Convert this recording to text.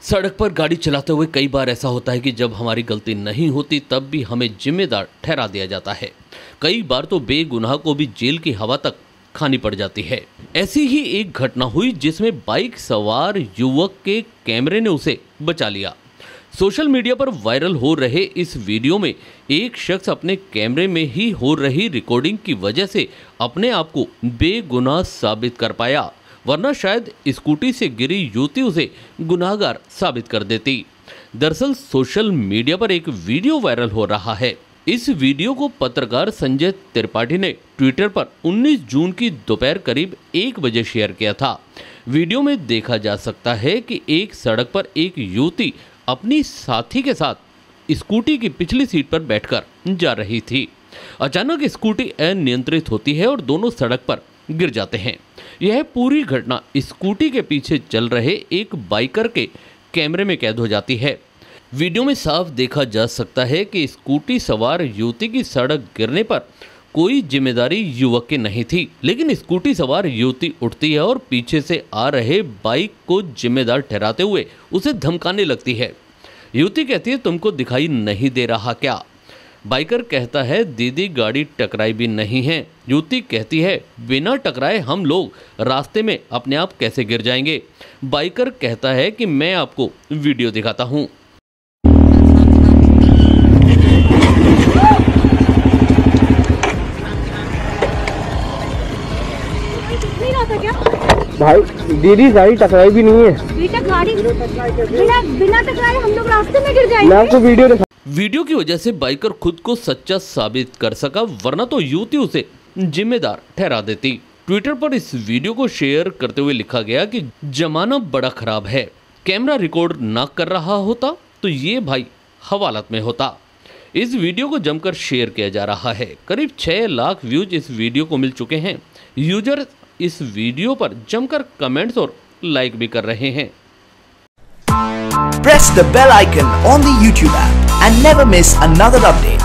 सड़क पर गाड़ी चलाते हुए कई बार ऐसा होता है कि जब हमारी गलती नहीं होती तब भी हमें जिम्मेदार ठहरा दिया जाता है। कई बार तो बेगुनाह को भी जेल की हवा तक खानी पड़ जाती है। ऐसी ही एक घटना हुई जिसमें बाइक सवार युवक के कैमरे ने उसे बचा लिया। सोशल मीडिया पर वायरल हो रहे इस वीडियो में एक शख्स अपने कैमरे में ही हो रही रिकॉर्डिंग की वजह से अपने आप को बेगुनाह साबित कर पाया, वरना शायद स्कूटी से गिरी युवती उसे गुनाहगार साबित कर देती। दरअसल सोशल मीडिया पर एक वीडियो वायरल हो रहा है। इस वीडियो को पत्रकार संजय त्रिपाठी ने ट्विटर पर 19 जून की दोपहर करीब 1 बजे शेयर किया था। वीडियो में देखा जा सकता है कि एक सड़क पर एक युवती अपनी साथी के साथ स्कूटी की पिछली सीट पर बैठकर जा रही थी। अचानक स्कूटी अनियंत्रित होती है और दोनों सड़क पर गिर जाते हैं। यह पूरी घटना स्कूटी के पीछे चल रहे एक बाइकर के कैमरे में कैद हो जाती है। वीडियो में साफ देखा जा सकता है कि स्कूटी सवार युवती की सड़क गिरने पर कोई जिम्मेदारी युवक की नहीं थी, लेकिन स्कूटी सवार युवती उठती है और पीछे से आ रहे बाइक को जिम्मेदार ठहराते हुए उसे धमकाने लगती है। युवती कहती है, तुमको दिखाई नहीं दे रहा क्या? बाइकर कहता है, दीदी गाड़ी टकराई भी नहीं है। युवती कहती है, बिना टकराए हम लोग रास्ते में अपने आप कैसे गिर जाएंगे? बाइकर कहता है कि मैं आपको वीडियो दिखाता हूँ। भाई दीदी गाड़ी टकराई भी नहीं है। बेटा गाड़ी बिना टकराए हम लोग रास्ते में गिर जाएंगे। मैं आपको वीडियो दिखा। वीडियो की वजह से बाइकर खुद को सच्चा साबित कर सका, वरना तो युवती उसे जिम्मेदार ठहरा देती। ट्विटर पर इस वीडियो को शेयर करते हुए लिखा गया कि जमाना बड़ा खराब है, कैमरा रिकॉर्ड ना कर रहा होता तो ये भाई हवालात में होता। इस वीडियो को जमकर शेयर किया जा रहा है। करीब 6 लाख व्यूज इस वीडियो को मिल चुके हैं। यूजर इस वीडियो पर जमकर कमेंट्स और लाइक भी कर रहे हैं। Press the bell icon on the YouTube app and never miss another update.